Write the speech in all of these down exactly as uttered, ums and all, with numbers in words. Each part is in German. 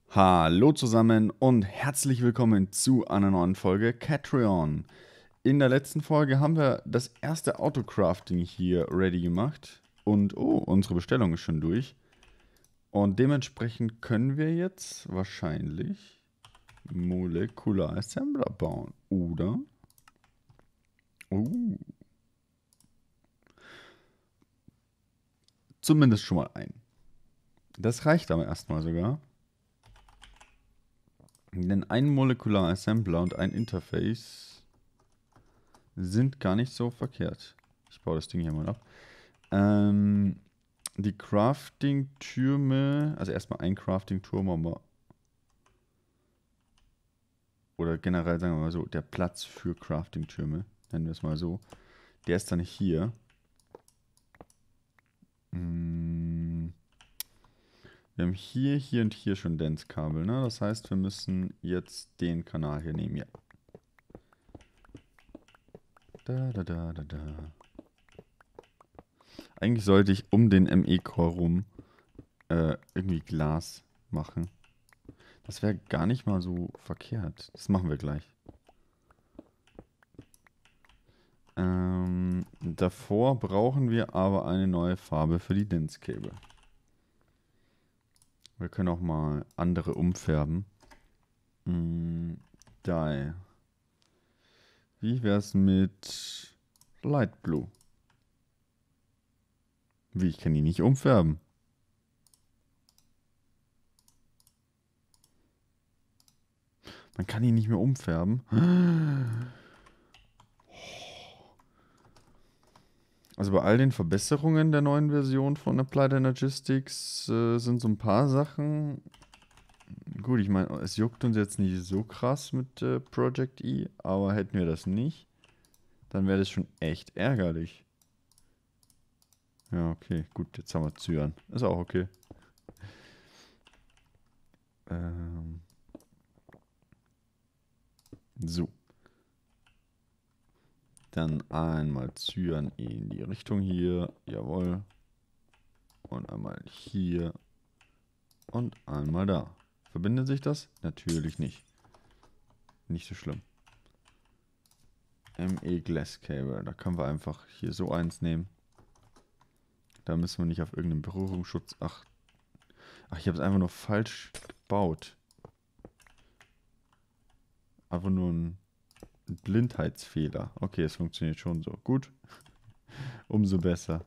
Hallo zusammen und herzlich willkommen zu einer neuen Folge Catreon. In der letzten Folge haben wir das erste Autocrafting hier ready gemacht und oh, unsere Bestellung ist schon durch. Und dementsprechend können wir jetzt wahrscheinlich Molecular Assembler bauen, oder? Uh, zumindest schon mal ein. Das reicht aber erstmal sogar. Denn ein Molecular Assembler und ein Interface sind gar nicht so verkehrt. Ich baue das Ding hier mal ab. Ähm, die Crafting-Türme, also erstmal ein Crafting-Turm, aber. Oder generell sagen wir mal so, der Platz für Crafting-Türme, nennen wir es mal so. Der ist dann hier. Hm, wir haben hier, hier und hier schon Dance-Kabel, ne? Das heißt, wir müssen jetzt den Kanal hier nehmen, ja. Da, da, da, da, da. Eigentlich sollte ich um den M E-Core rum äh, irgendwie Glas machen. Das wäre gar nicht mal so verkehrt. Das machen wir gleich. Ähm, davor brauchen wir aber eine neue Farbe für die Dance Cable. Wir können auch mal andere umfärben. Mm, Dye. Wie wär's mit Light Blue? Wie, ich kann die nicht umfärben. Man kann die nicht mehr umfärben. Also bei all den Verbesserungen der neuen Version von Applied Energistics äh, sind so ein paar Sachen. Gut, ich meine, es juckt uns jetzt nicht so krass mit äh, Project E, aber hätten wir das nicht, dann wäre das schon echt ärgerlich. Ja, okay, gut, jetzt haben wir Cyan. Ist auch okay. Ähm, so. Dann einmal Cyan in die Richtung hier. Jawohl. Und einmal hier. Und einmal da. Verbindet sich das? Natürlich nicht. Nicht so schlimm. M E Glass Cable. Da können wir einfach hier so eins nehmen. Da müssen wir nicht auf irgendeinen Berührungsschutz achten. Ach, ich habe es einfach nur falsch gebaut. Einfach nur ein Blindheitsfehler. Okay, es funktioniert schon so. Gut. Umso besser.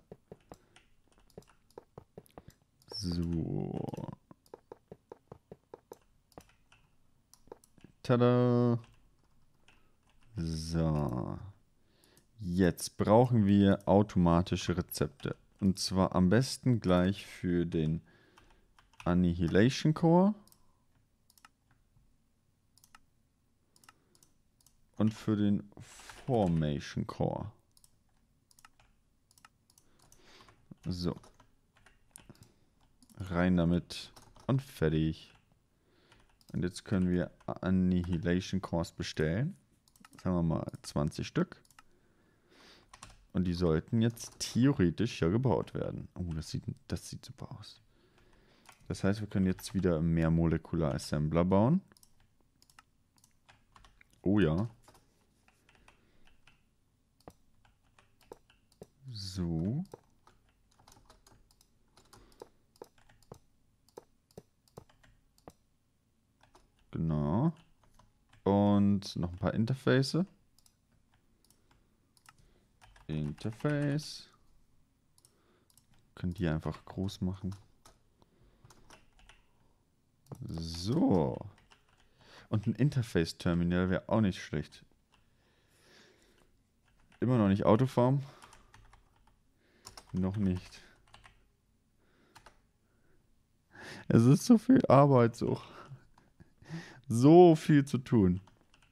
So. Tada. So. Jetzt brauchen wir automatische Rezepte. Und zwar am besten gleich für den Annihilation Core. Und für den Formation Core. So. Rein damit und fertig. Und jetzt können wir Annihilation Cores bestellen. Sagen wir mal zwanzig Stück. Und die sollten jetzt theoretisch ja gebaut werden. Oh, das sieht, das sieht super aus. Das heißt, wir können jetzt wieder mehr Molecular Assembler bauen. Oh ja. So. Genau. Und noch ein paar Interface. Interface. Können die einfach groß machen. So. Und ein Interface-Terminal wäre auch nicht schlecht. Immer noch nicht Autofarm. Noch nicht. Es ist so viel Arbeit, so. So viel zu tun.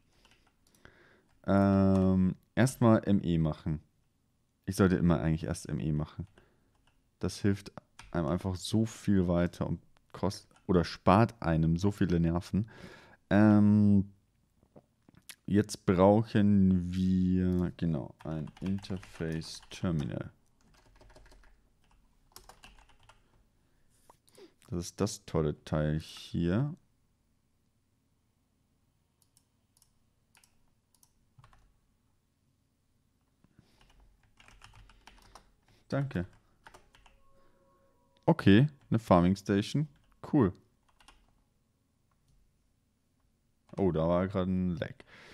Ähm, erstmal M E machen. Ich sollte immer eigentlich erst M E machen. Das hilft einem einfach so viel weiter und kostet oder spart einem so viele Nerven. Ähm, jetzt brauchen wir genau ein Interface Terminal. Das ist das tolle Teil hier. Danke. Okay, eine Farming Station. Cool. Oh, da war gerade ein Lag.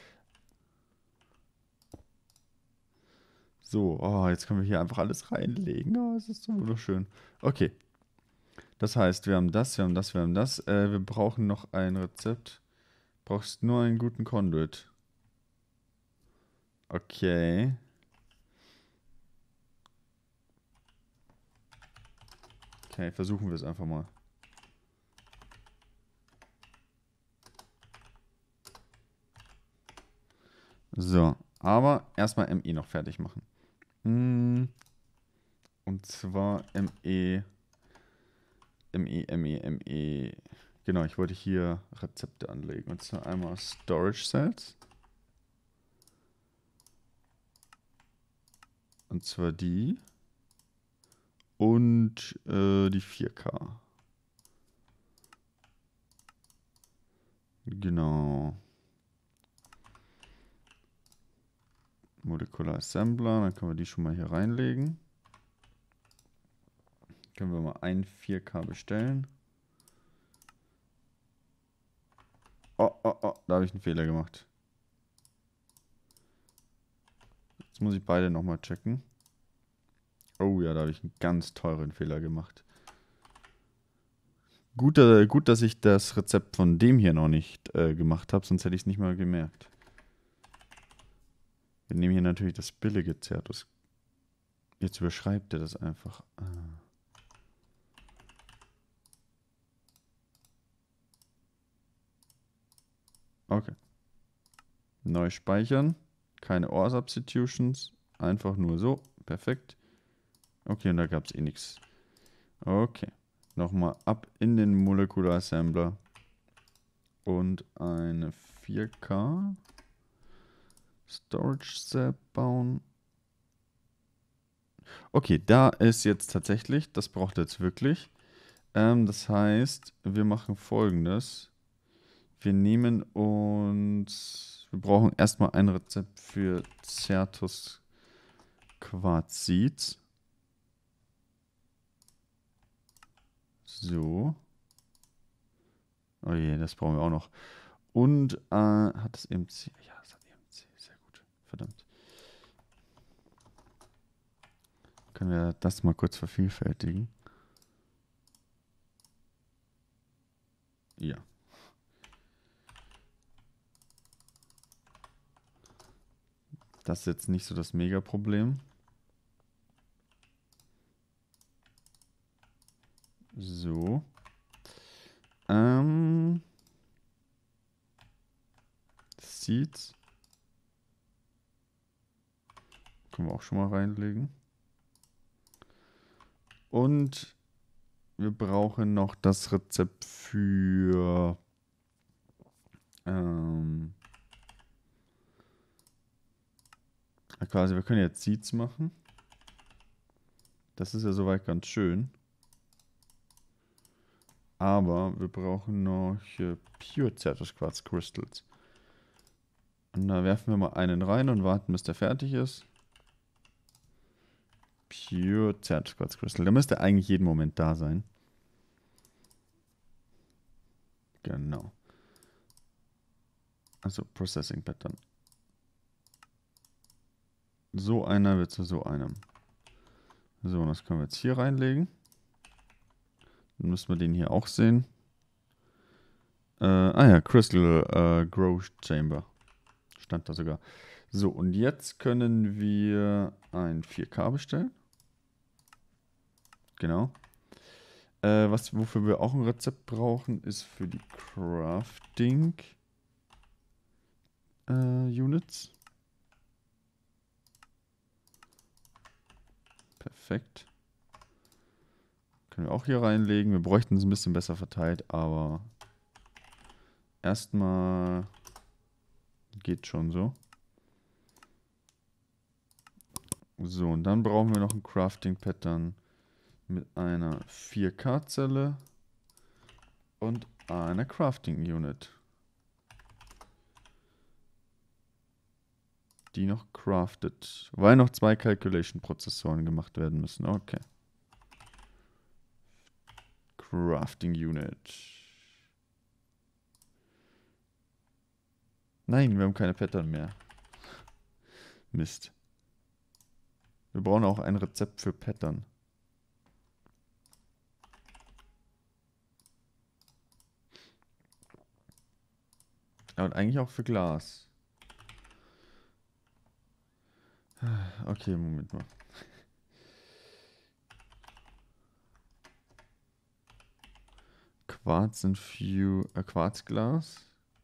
So, oh, jetzt können wir hier einfach alles reinlegen. Oh, es ist so wunderschön. Okay. Das heißt, wir haben das, wir haben das, wir haben das. Äh, wir brauchen noch ein Rezept. Brauchst nur einen guten Conduit. Okay. Okay, versuchen wir es einfach mal. So, aber erstmal M E noch fertig machen. Hm, und zwar M E, M E, M E, M E. Genau, ich wollte hier Rezepte anlegen. Und zwar einmal Storage Cells. Und zwar die. Und äh, die vier K. Genau. Molecular Assembler, dann können wir die schon mal hier reinlegen. Können wir mal ein vier K bestellen. Oh, oh, oh, da habe ich einen Fehler gemacht. Jetzt muss ich beide nochmal checken. Oh ja, da habe ich einen ganz teuren Fehler gemacht. Gut, äh, gut, dass ich das Rezept von dem hier noch nicht äh, gemacht habe, sonst hätte ich es nicht mal gemerkt. Wir nehmen hier natürlich das billige Certus. Jetzt überschreibt er das einfach. Ah. Okay. Neu speichern. Keine O R Substitutions. Einfach nur so. Perfekt. Okay, und da gab es eh nichts. Okay. Nochmal ab in den Molecular Assembler. Und eine vier K. Storage Cell bauen. Okay, da ist jetzt tatsächlich, das braucht er jetzt wirklich. Ähm, das heißt, wir machen Folgendes. Wir nehmen uns, wir brauchen erstmal ein Rezept für Certus Quarzit. So. Oh je, das brauchen wir auch noch. Und äh, hat das E M C? Ja, das hat E M C. Sehr gut. Verdammt. Können wir das mal kurz vervielfältigen? Ja. Das ist jetzt nicht so das Mega-Problem. So. Ähm. Seeds. Können wir auch schon mal reinlegen. Und wir brauchen noch das Rezept für ähm, quasi, wir können jetzt Seeds machen. Das ist ja soweit ganz schön. Aber wir brauchen noch äh, Pure Certus Quartz Crystals. Und da werfen wir mal einen rein und warten, bis der fertig ist. Pure Certus Quartz Crystal. Der müsste eigentlich jeden Moment da sein. Genau. Also Processing Pattern. So einer wird zu so einem. So, und das können wir jetzt hier reinlegen. Dann müssen wir den hier auch sehen. Äh, ah ja, Crystal äh, Growth Chamber. Stand da sogar. So, und jetzt können wir ein vier K bestellen. Genau. Äh, was, wofür wir auch ein Rezept brauchen, ist für die Crafting äh, Units. Perfekt. Können wir auch hier reinlegen. Wir bräuchten es ein bisschen besser verteilt, aber erstmal geht schon so. So, und dann brauchen wir noch ein Crafting Pattern mit einer vier K Zelle und einer Crafting Unit. die noch crafted. Weil noch zwei Calculation-Prozessoren gemacht werden müssen. Okay. Crafting Unit. Nein, wir haben keine Pattern mehr. Mist. Wir brauchen auch ein Rezept für Pattern. Ja, und eigentlich auch für Glas. Okay, Moment mal. Quarz und Few, äh, Quarzglas.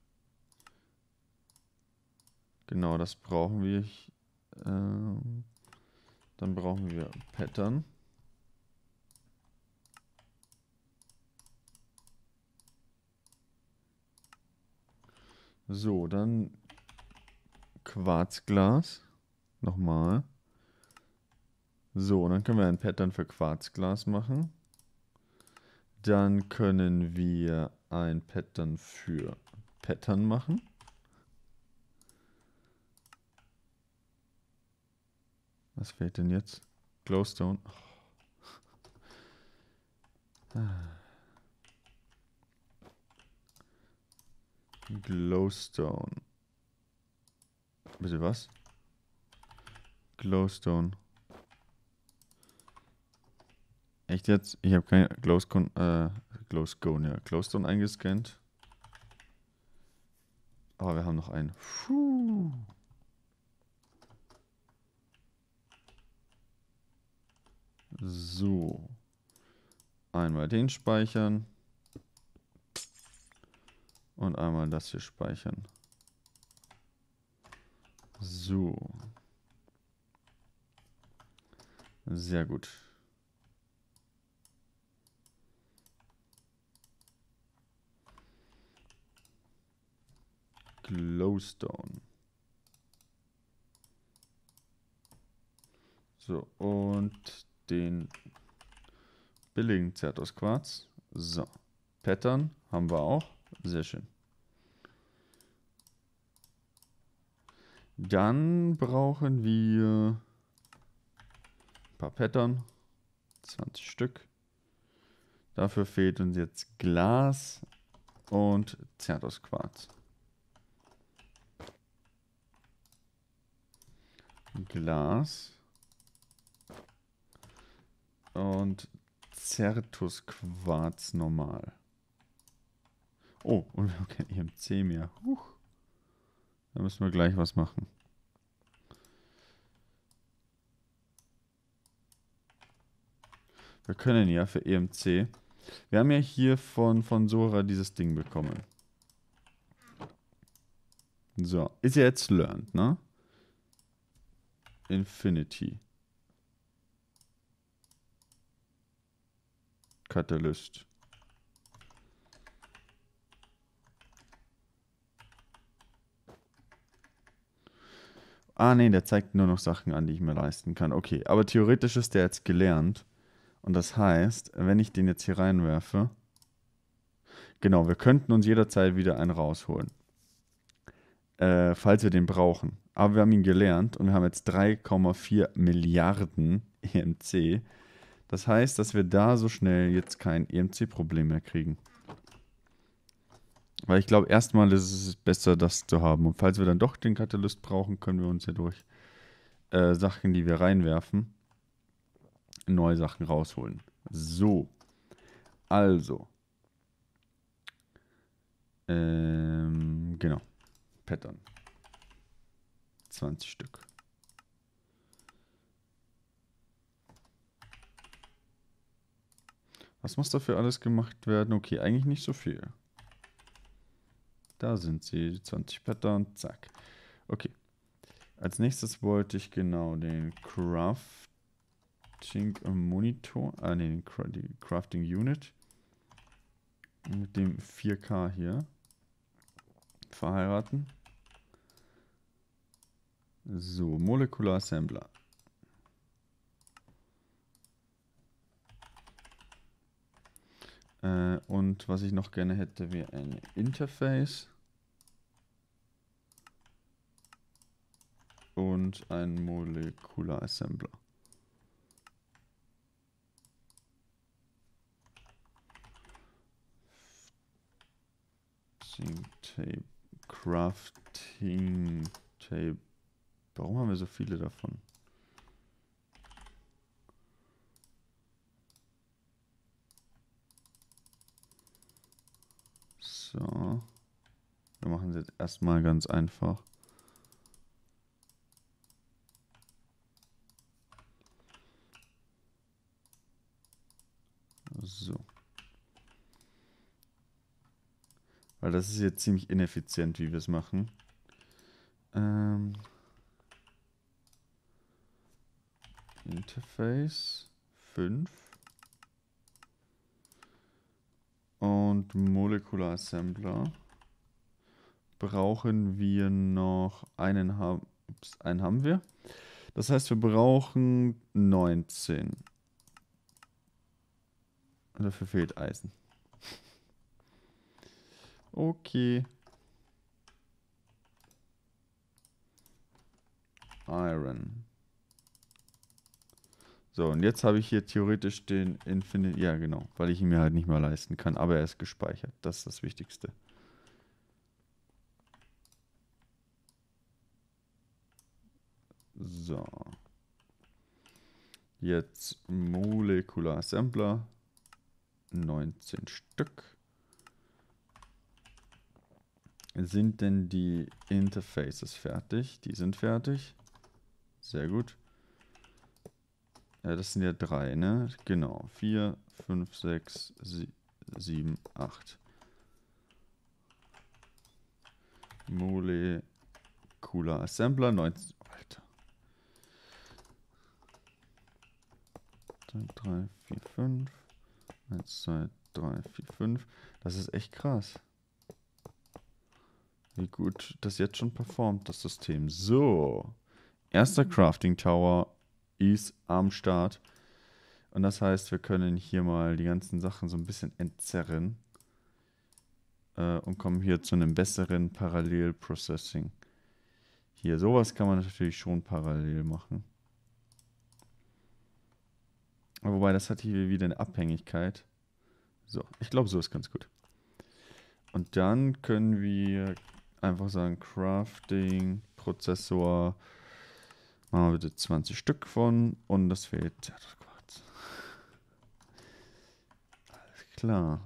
Genau, das brauchen wir. Ähm, dann brauchen wir Pattern. So, dann Quarzglas. Nochmal. So, und dann können wir ein Pattern für Quarzglas machen. Dann können wir ein Pattern für Pattern machen. Was fehlt denn jetzt? Glowstone. Oh. Glowstone. Bitte was? Glowstone. Echt jetzt? Ich habe keine Glowstone, äh, Glowstone, ja. Glowstone eingescannt. Aber wir haben noch einen. Puh. So. Einmal den speichern. Und einmal das hier speichern. So. Sehr gut. Glowstone. So, und den billigen Zertos Quarz. So. Pattern haben wir auch. Sehr schön. Dann brauchen wir ein paar Pattern. zwanzig Stück. Dafür fehlt uns jetzt Glas und Zertos Quarz. Glas und Zertus Quarz normal. Oh, und wir haben kein E M C mehr. Huch. Da müssen wir gleich was machen. Wir können ja für E M C. Wir haben ja hier von, von Sora dieses Ding bekommen. So, ist ja jetzt learned, ne? Infinity. Catalyst. Ah, nee, der zeigt nur noch Sachen an, die ich mir leisten kann. Okay, aber theoretisch ist der jetzt gelernt. Und das heißt, wenn ich den jetzt hier reinwerfe, genau, wir könnten uns jederzeit wieder einen rausholen. Äh, falls wir den brauchen. Aber wir haben ihn gelernt und wir haben jetzt drei Komma vier Milliarden E M C. Das heißt, dass wir da so schnell jetzt kein E M C-Problem mehr kriegen. Weil ich glaube, erstmal ist es besser, das zu haben. Und falls wir dann doch den Katalyst brauchen, können wir uns ja durch äh, Sachen, die wir reinwerfen, neue Sachen rausholen. So. Also. Ähm, genau. Pattern. zwanzig Stück. Was muss dafür alles gemacht werden? Okay, eigentlich nicht so viel. Da sind sie, zwanzig Pattern, zack. Okay. Als nächstes wollte ich genau den Crafting Monitor, ah ne, die Crafting Unit mit dem vier K hier verheiraten. So, Molecular Assembler. Äh, und was ich noch gerne hätte, wäre ein Interface. und ein Molekularsembler. Tape, Crafting Tape. Warum haben wir so viele davon? So. Wir machen es jetzt erstmal ganz einfach. So. Weil das ist jetzt ziemlich ineffizient, wie wir es machen. Ähm, Interface fünf. Und Molekularsembler. Brauchen wir noch einen haben. Ups, einen haben wir. Das heißt, wir brauchen neunzehn. Und dafür fehlt Eisen. Okay. Iron. So, und jetzt habe ich hier theoretisch den Infinite... Ja, genau, weil ich ihn mir halt nicht mehr leisten kann. Aber er ist gespeichert. Das ist das Wichtigste. So. Jetzt Molekularsembler. neunzehn Stück. Sind denn die Interfaces fertig? Die sind fertig. Sehr gut. Ja, das sind ja drei, ne? Genau. vier, fünf, sechs, sieben, acht. Molekularsembler neunzehn. Alter. drei, vier, fünf. eins, zwei, drei, vier, fünf. Das ist echt krass. Wie gut das jetzt schon performt, das System. So. Erster Crafting Tower ist am Start. Und das heißt, wir können hier mal die ganzen Sachen so ein bisschen entzerren. Äh, und kommen hier zu einem besseren Parallel-Processing. Hier, sowas kann man natürlich schon parallel machen. Wobei, das hat hier wieder eine Abhängigkeit. So, ich glaube, so ist ganz gut. Und dann können wir einfach sagen, Crafting, Prozessor, machen wir bitte zwanzig Stück von und das fehlt. Alles klar.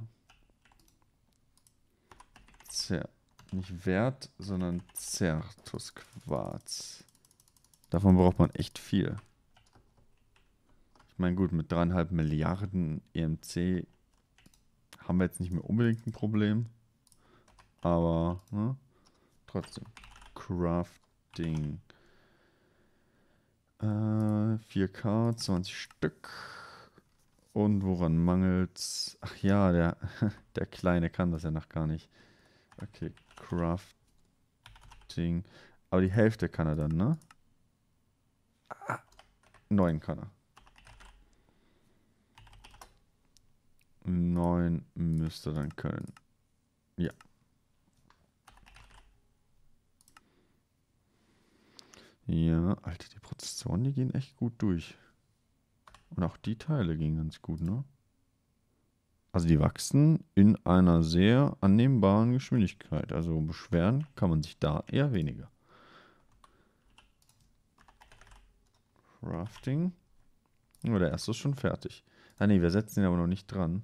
Zer nicht Wert, sondern Zertusquarz. Davon braucht man echt viel. Ich meine, gut, mit dreieinhalb Milliarden E M C haben wir jetzt nicht mehr unbedingt ein Problem. Aber, ne? Trotzdem. Crafting. Äh, vier K, zwanzig Stück. Und woran mangelt's? Ach ja, der, der Kleine kann das ja noch gar nicht. Okay, Crafting. Aber die Hälfte kann er dann, ne? Ah, neun kann er. Neun müsste dann können. Ja. Ja, Alter, die Prozessoren, die gehen echt gut durch. Und auch die Teile gehen ganz gut, ne? Also die wachsen in einer sehr annehmbaren Geschwindigkeit. Also beschweren kann man sich da eher weniger. Crafting. Oh, der erste ist schon fertig. Ah ne, wir setzen ihn aber noch nicht dran.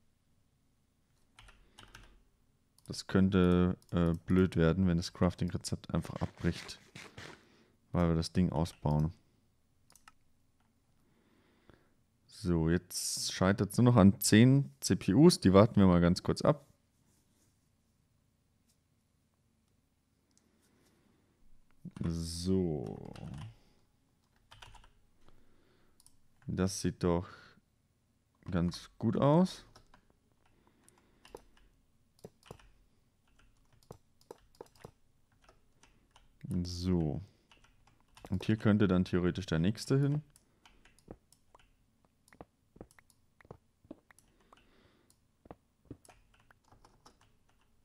Das könnte äh, blöd werden, wenn das Crafting-Rezept einfach abbricht. Weil wir das Ding ausbauen. So, jetzt scheitert es nur noch an zehn C P Us. Die warten wir mal ganz kurz ab. So. Das sieht doch ganz gut aus. So. Und hier könnte dann theoretisch der nächste hin.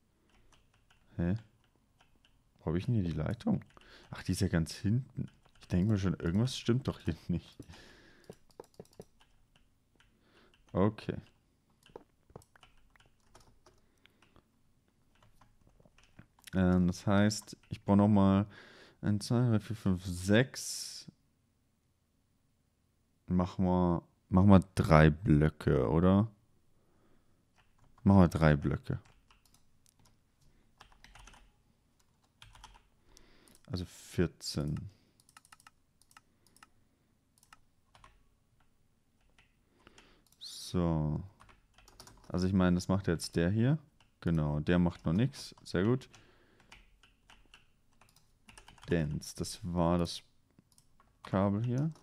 Hä? Wo habe ich denn hier die Leitung? Ach, die ist ja ganz hinten. Ich denke mir schon, irgendwas stimmt doch hier nicht. Okay. Ähm, das heißt, ich baue nochmal eins, zwei, drei, vier, fünf, sechs. Machen wir, machen wir drei Blöcke, oder? Machen wir drei Blöcke. Also vierzehn. So. Also ich meine, das macht jetzt der hier. Genau, der macht noch nichts. Sehr gut. Dance, das war das Kabel hier.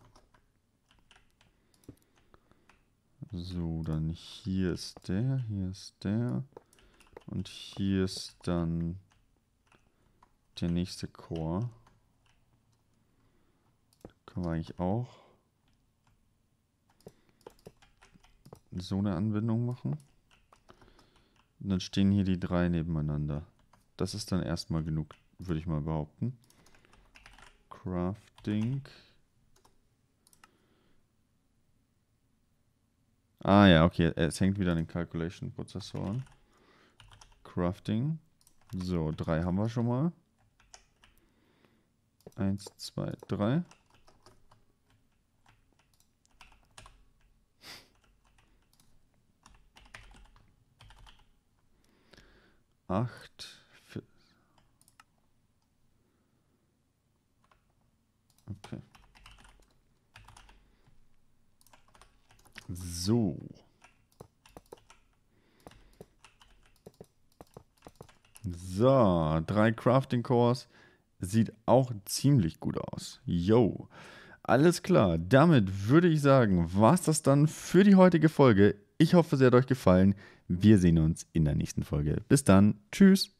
So, dann hier ist der, hier ist der. Und hier ist dann der nächste Core. Können wir eigentlich auch so eine Anbindung machen. Und dann stehen hier die drei nebeneinander. Das ist dann erstmal genug, würde ich mal behaupten. Crafting. Ah ja, okay, es hängt wieder an den Calculation-Prozessoren. Crafting. So, drei haben wir schon mal. Eins, zwei, drei. Acht. Vier. Okay. So. So, drei Crafting Cores. Sieht auch ziemlich gut aus. Yo. Alles klar. Damit würde ich sagen, war es das dann für die heutige Folge. Ich hoffe, sie hat euch gefallen. Wir sehen uns in der nächsten Folge. Bis dann. Tschüss.